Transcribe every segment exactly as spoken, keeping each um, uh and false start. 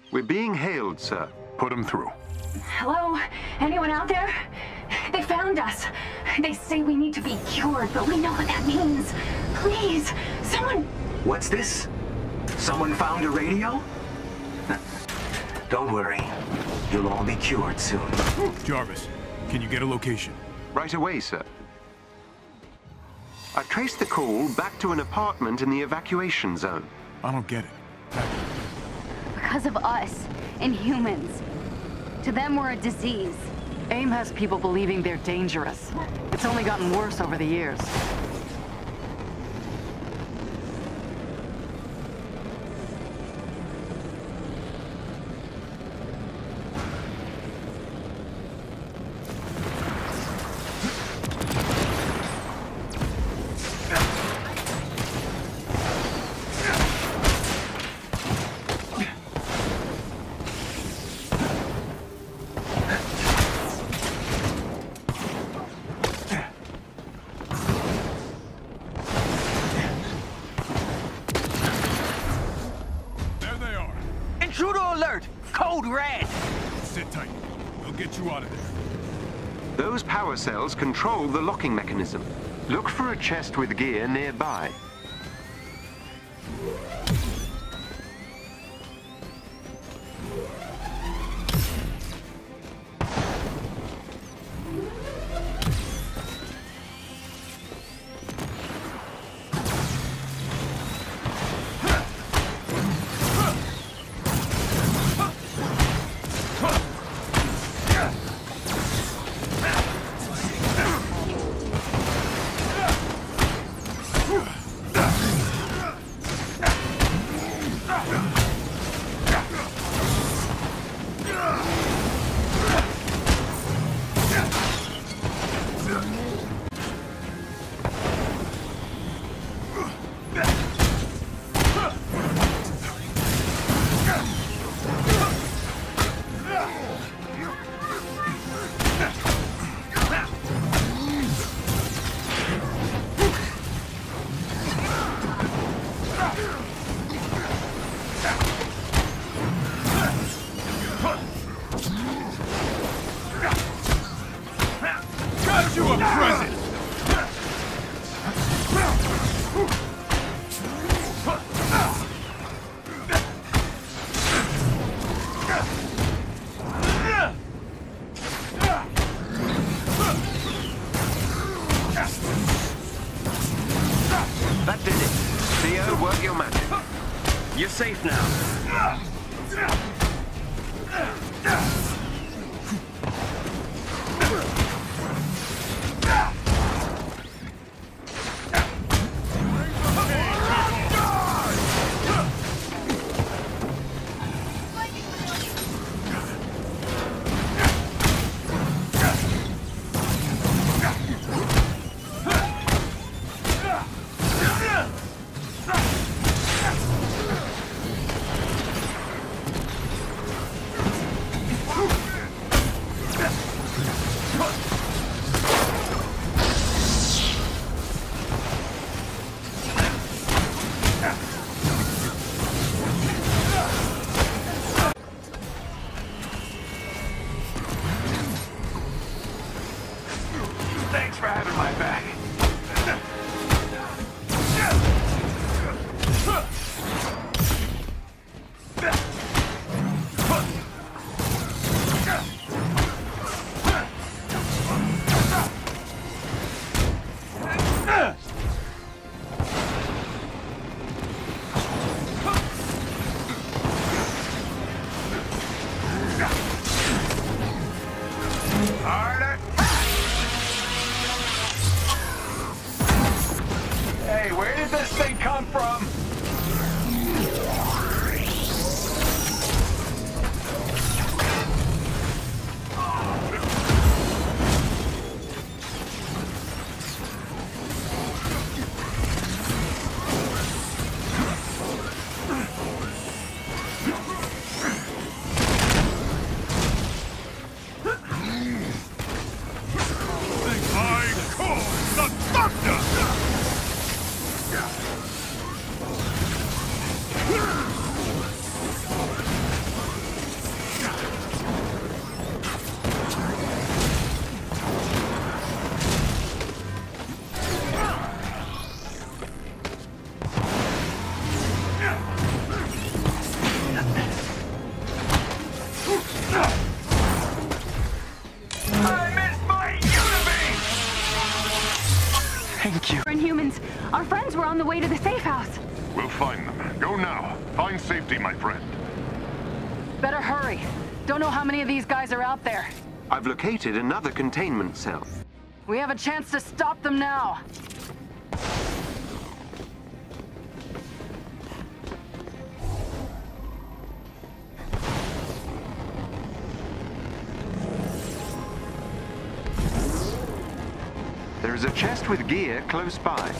We're being hailed, sir. Put him through. Hello? Anyone out there? They found us. They say we need to be cured, but we know what that means. Please, someone... What's this? Someone found a radio? Don't worry. You'll all be cured soon. Jarvis, can you get a location? Right away, sir. I traced the call back to an apartment in the evacuation zone. I don't get it. Because of us, Inhumans. To them, we're a disease. AIM has people believing they're dangerous. It's only gotten worse over the years. Intruder alert! Code red! Sit tight. We'll get you out of there. Those power cells control the locking mechanism. Look for a chest with gear nearby. Got you a present! That did it. Theo, work your magic. You're safe now. we're on the way to the safe house. We'll find them. Go now. Find safety, my friend. Better hurry. Don't know how many of these guys are out there. I've located another containment cell. We have a chance to stop them now. There is a chest with gear close by.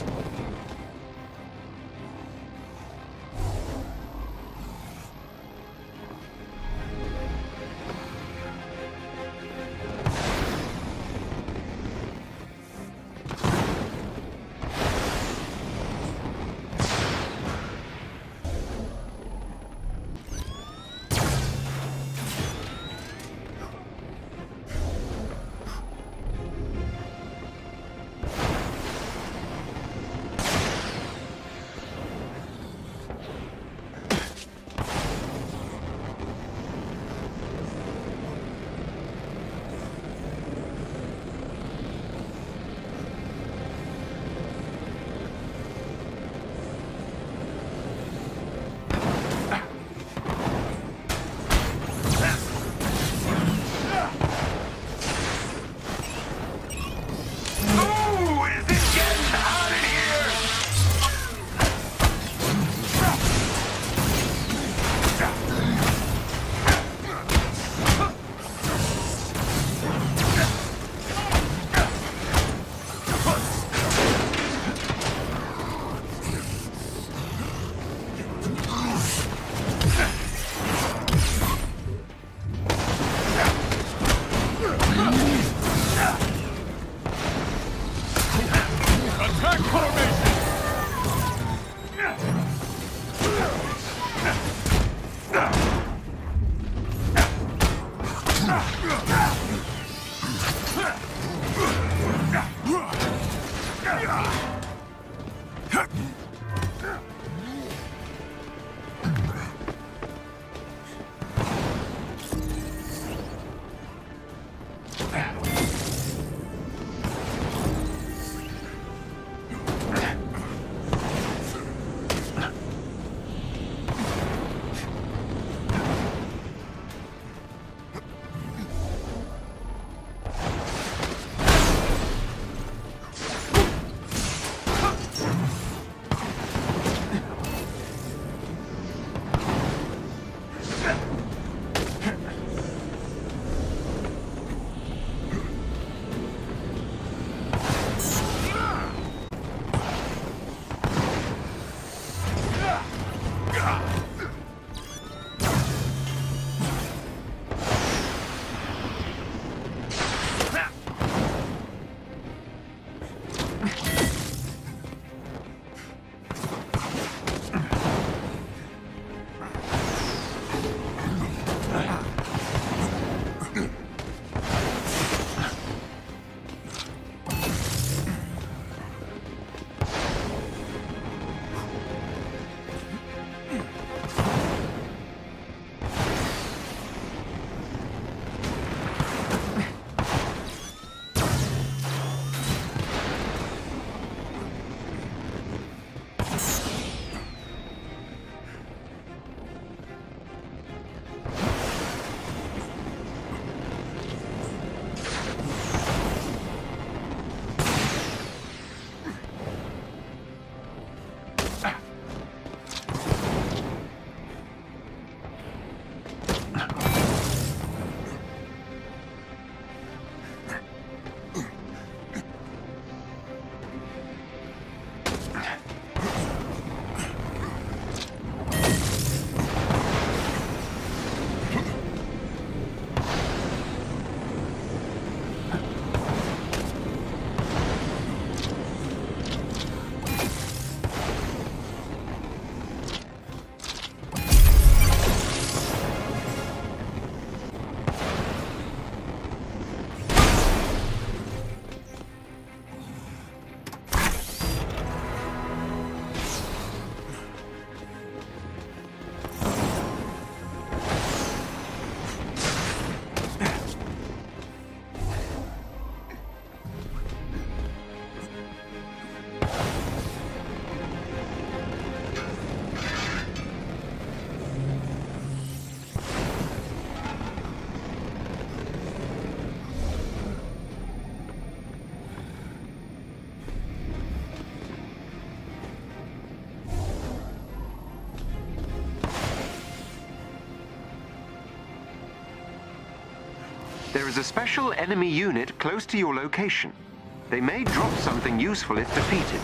There is a special enemy unit close to your location. They may drop something useful if defeated.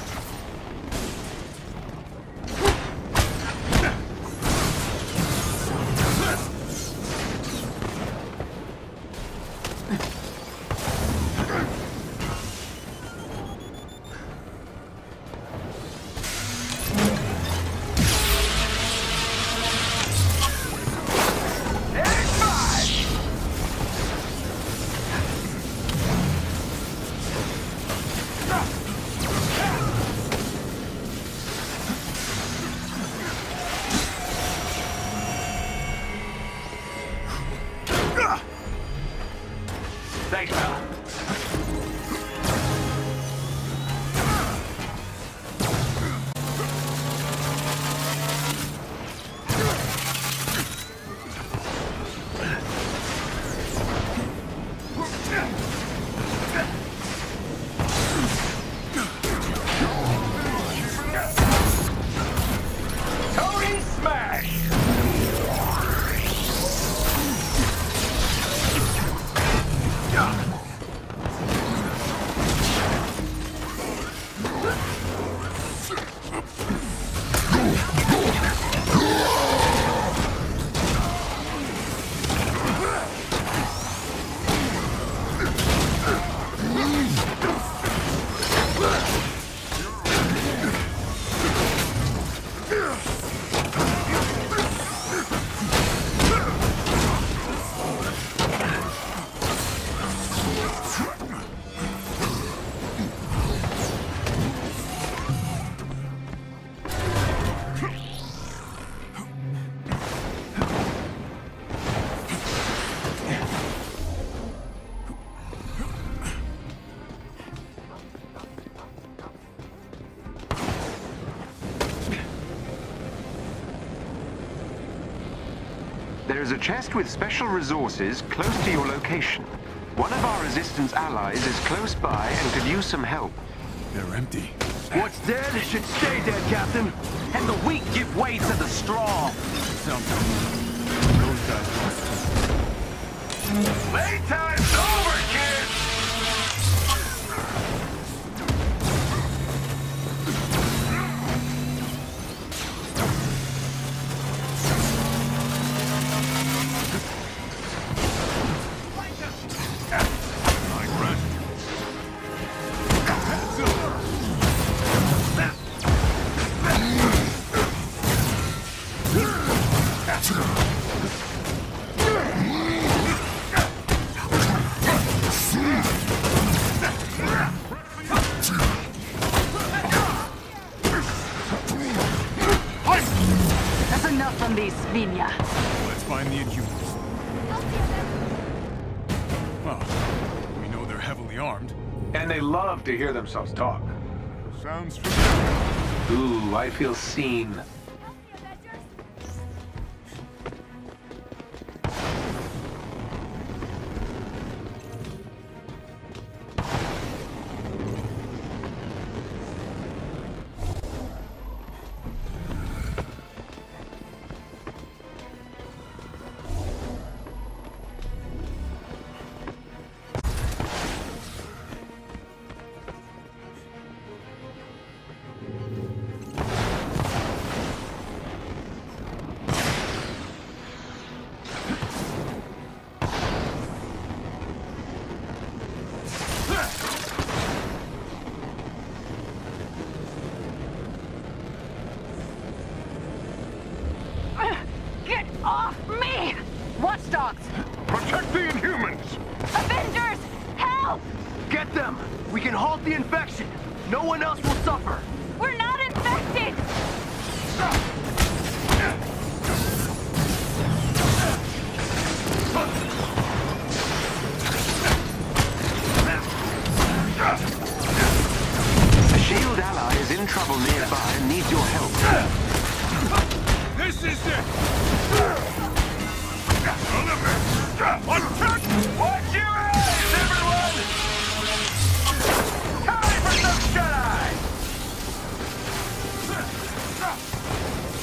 Thanks, pal. Tony Smash! There is a chest with special resources close to your location. One of our resistance allies is close by and could use some help. They're empty. What's dead should stay dead, Captain. And the weak give way to the strong. Something. Those guys lost. Playtime's over, kids! That's enough from these Svinya. Let's find the Inhumans. Well, we know they're heavily armed. And they love to hear themselves talk. Sounds familiar. Ooh, I feel seen. Get off me! Watchdogs! Protect the Inhumans! Avengers! Help! Get them! We can halt the infection! No one else will suffer! We're not infected! A shield ally is in trouble nearby and needs your help. This is it! Attack! Watch your eyes, everyone! Time for some shut-eye!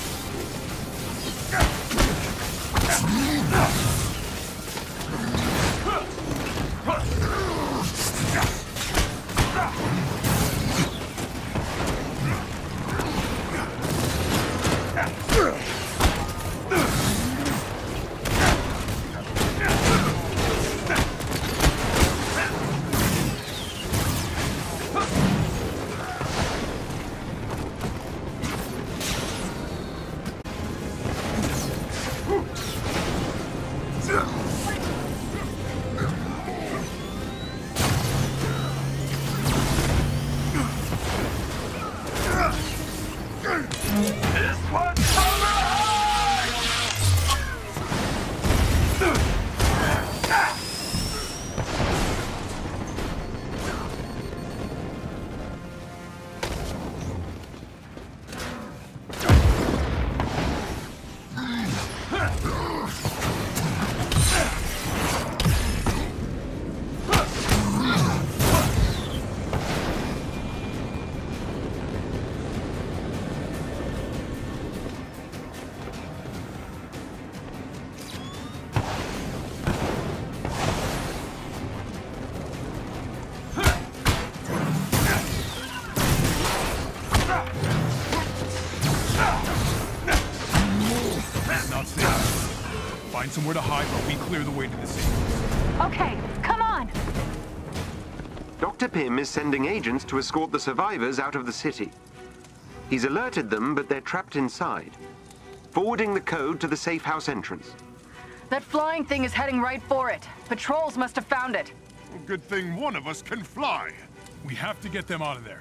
Find somewhere to hide while we clear the way to the city. Okay, come on! Doctor Pym is sending agents to escort the survivors out of the city. He's alerted them, but they're trapped inside. Forwarding the code to the safe house entrance. That flying thing is heading right for it. Patrols must have found it. Good thing one of us can fly. We have to get them out of there.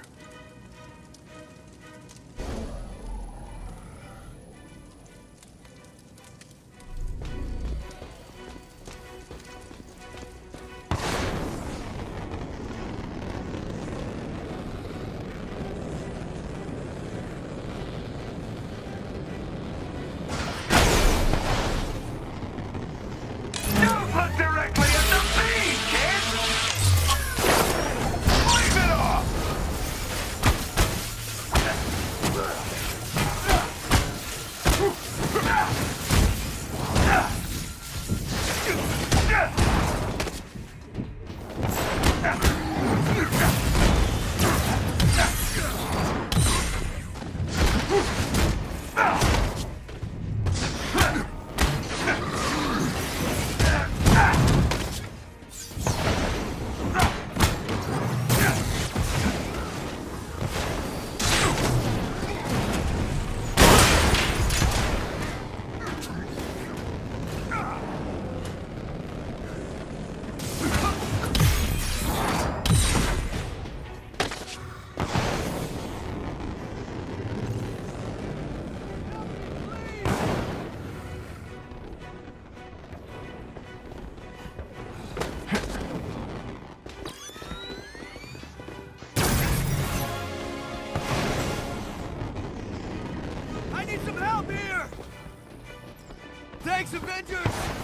Some help here! Thanks, Avengers!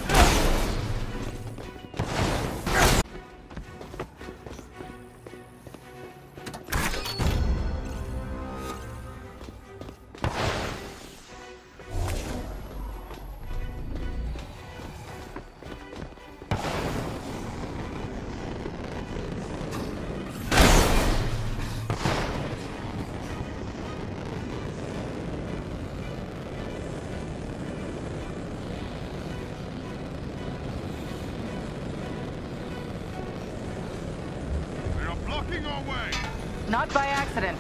Blocking our way! Not by accident.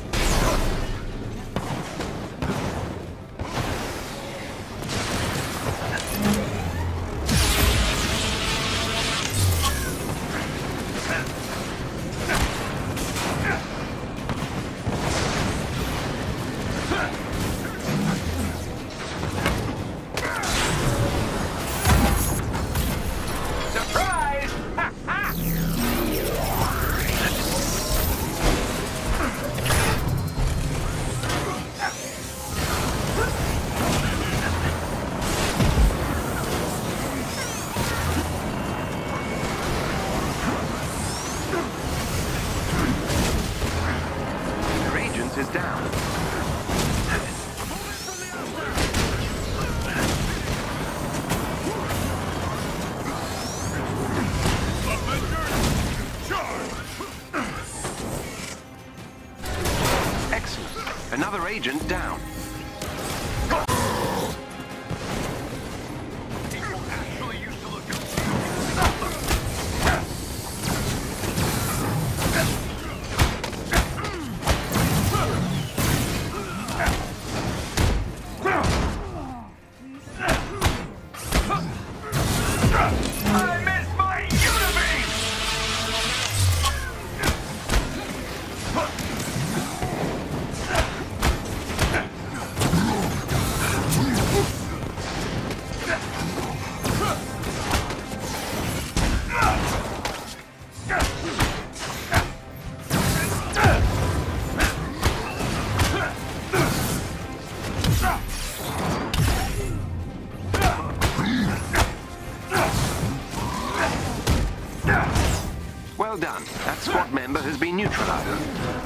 Is down. Excellent. Another agent down. Well done. That squad member has been neutralized.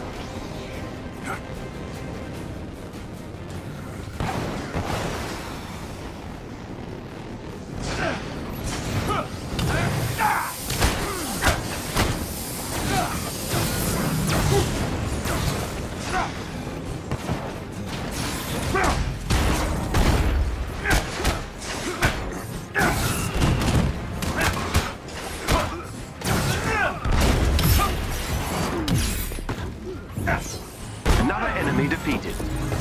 Another enemy defeated.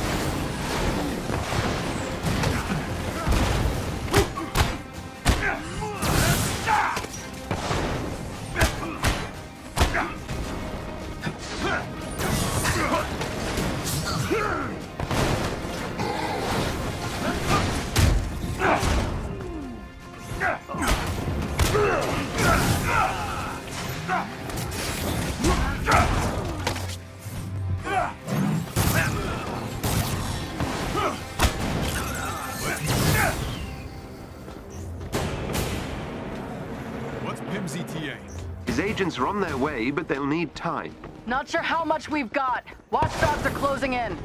Z T A. His agents are on their way, but they'll need time. Not sure how much we've got. Watchdogs are closing in.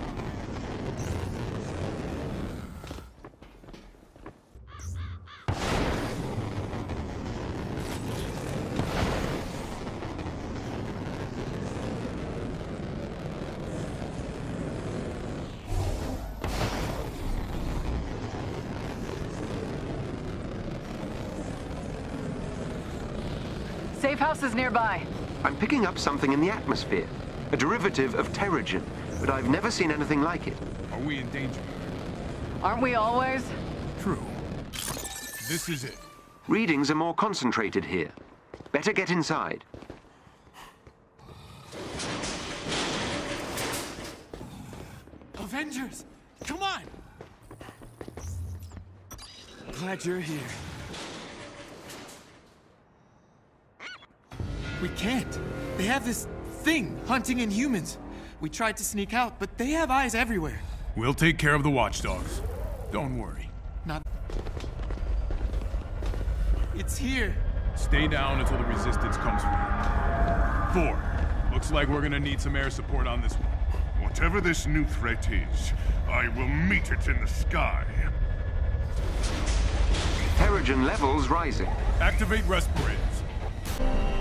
Safe house is nearby. I'm picking up something in the atmosphere, a derivative of Terrigen, but I've never seen anything like it. Are we in danger? Aren't we always? True. This is it. Readings are more concentrated here. Better get inside. Avengers! Come on! Glad you're here. We can't. They have this thing hunting Inhumans. We tried to sneak out, but they have eyes everywhere. We'll take care of the watchdogs. Don't worry. Not... It's here. Stay down until the resistance comes through. Four. Looks like we're gonna need some air support on this one. Whatever this new threat is, I will meet it in the sky. Terrigen levels rising. Activate respirators.